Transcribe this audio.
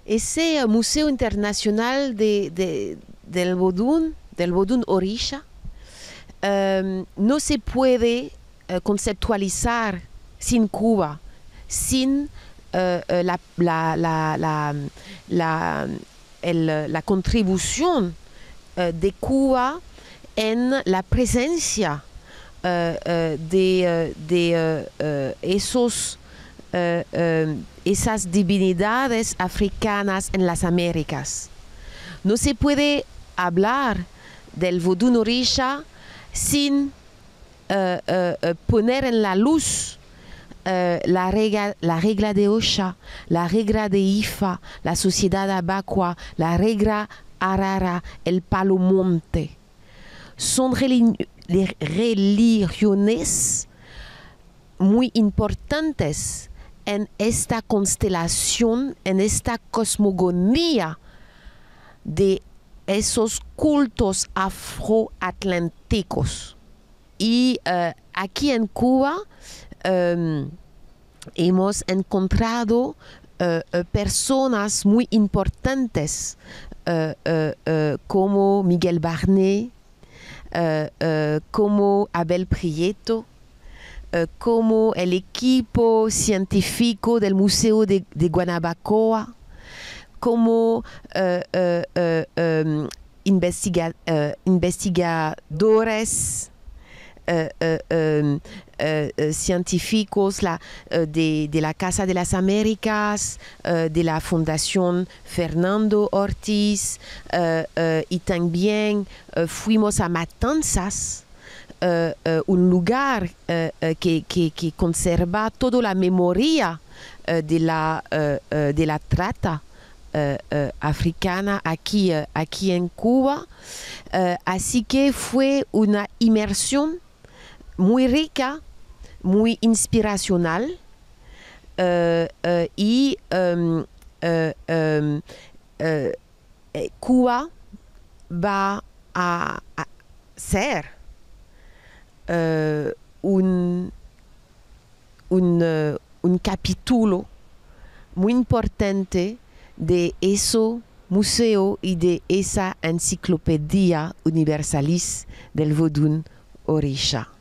Ese Museo Internacional del Vodun Orisha, no se puede conceptualizar sin Cuba, sin la contribución de Cuba en la presencia de esas divinidades africanas en las Américas. No se puede hablar del Vodun Orisha sin poner en la luz la regla de Osha, la regla de Ifa, la sociedad Abaqua, la regla Arara, el Palo Monte. Son religiones muy importantes en esta constelación, en esta cosmogonía de esos cultos afroatlánticos. Y aquí en Cuba hemos encontrado personas muy importantes como Miguel Barnet, como Abel Prieto, como el equipo científico del Museo de Guanabacoa, como investigadores científicos de la Casa de las Américas, de la Fundación Fernando Ortiz, y también fuimos a Matanzas, un lugar que conserva toda la memoria de la trata africana aquí en Cuba. Así que fue una inmersión muy rica, muy inspiracional, y Cuba va a ser un capítulo muy importante de ese museo y de esa enciclopedia universalis del Vodun Orisha.